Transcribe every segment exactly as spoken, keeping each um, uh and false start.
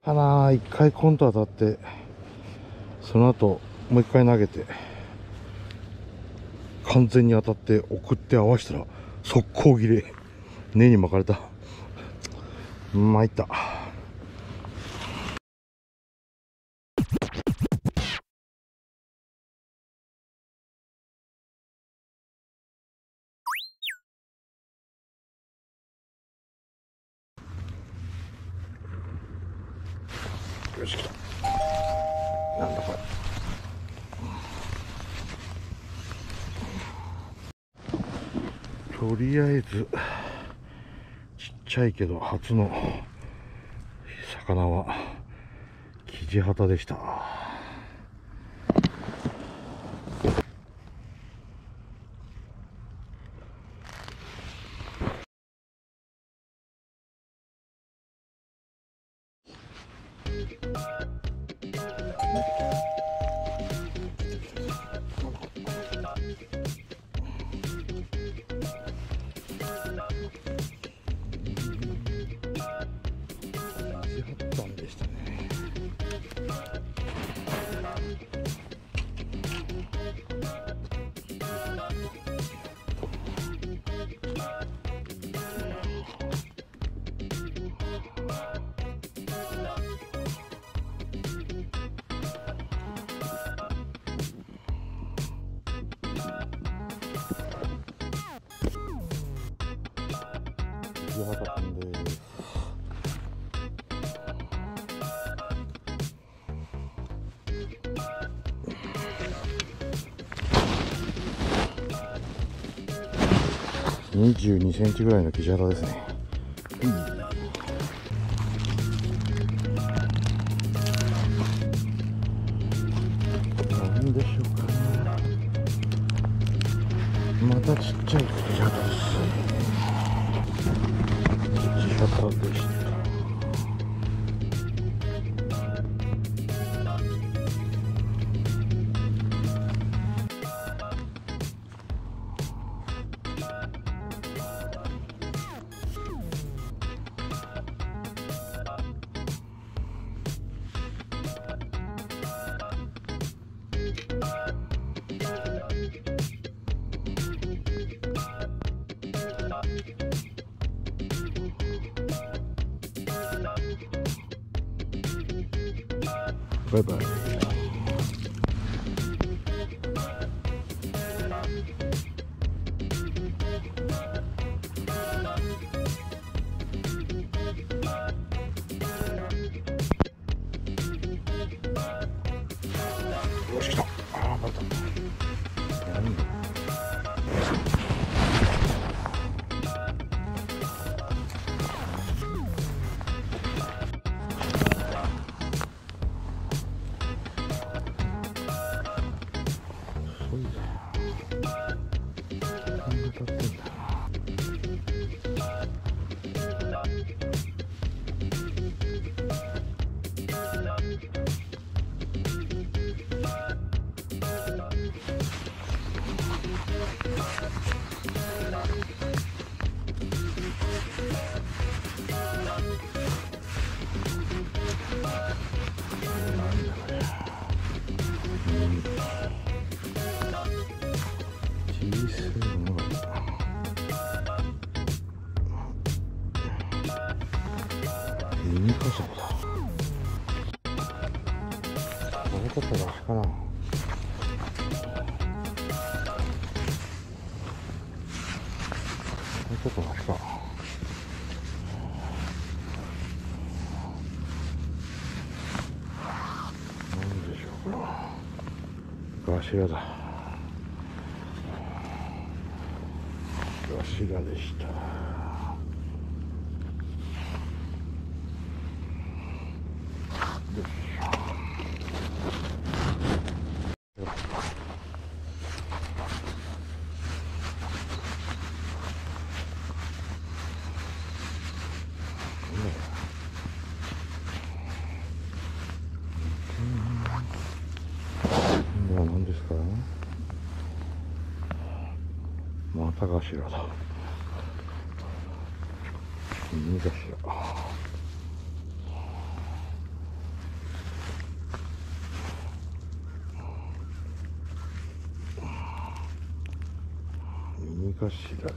かな。一回コント当たって、その後もう一回投げて完全に当たって送って合わせたら速攻切れ、根に巻かれた。参った。よし、来た。なんだこれ。とりあえずちっちゃいけど初の魚はキジハタでした。キジハタさんです。にじゅうにセンチぐらいのキジハタですね。うん、何でしょうかね。またちっちゃいキジハタです。キジハタでした。バイバイ。よし、来た。ああ、また。何だ。ミニカサゴだ。これちょっとマシかな。これちょっとマシか。なんでしょうか。ガシラだ。ガシラでした。何ですか。またガシラだ。ミニガシラ。 頭です。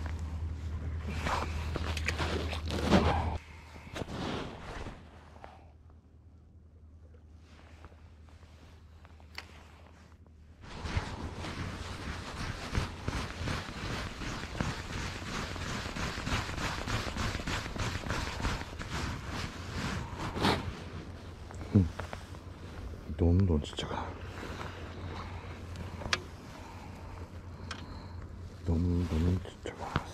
うん、どんどんちっちゃくなる。どんどんちっちゃくなります。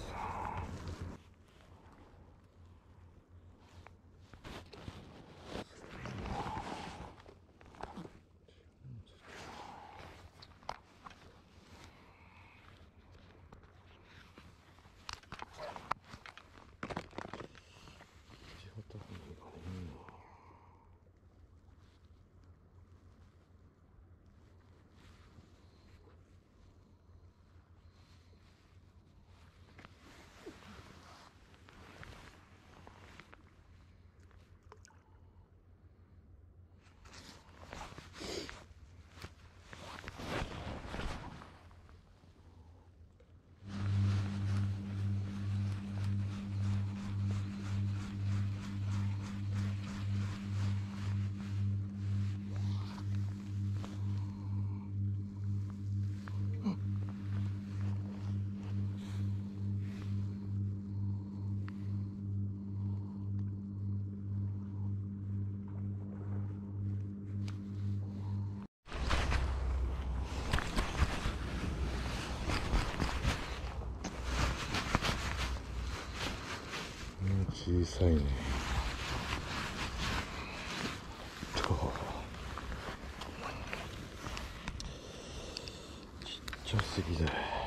小さいね。とちっちゃすぎだよ。